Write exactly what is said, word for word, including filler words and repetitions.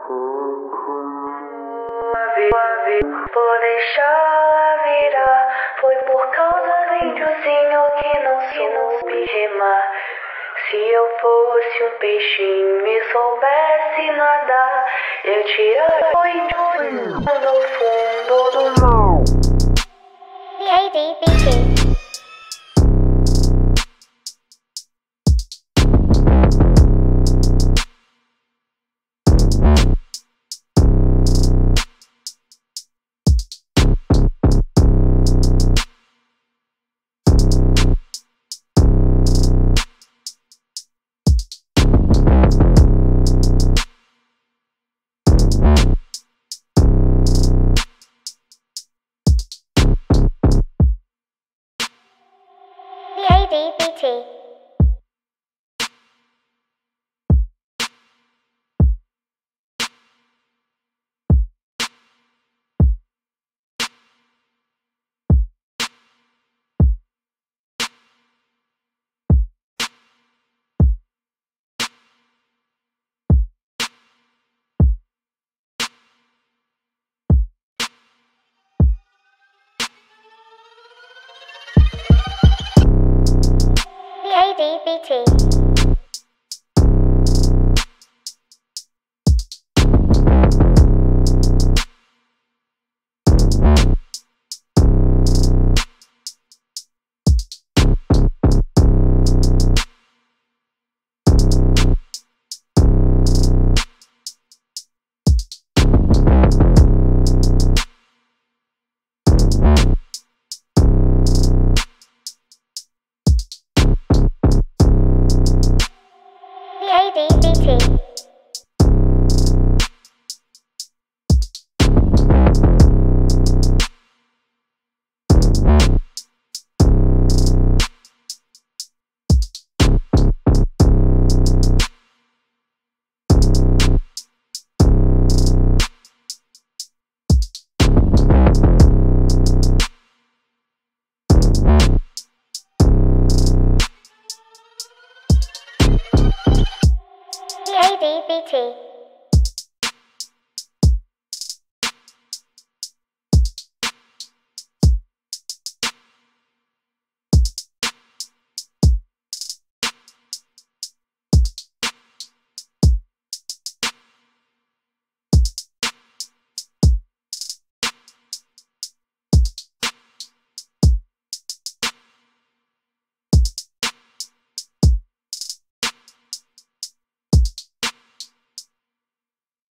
Vou deixar virar. Foi por causa do índiozinho que não soube remar. Se eu fosse um peixinho e soubesse nadar, eu tiraria o índio do fundo do mar. B A D B T B A D B T B A D B T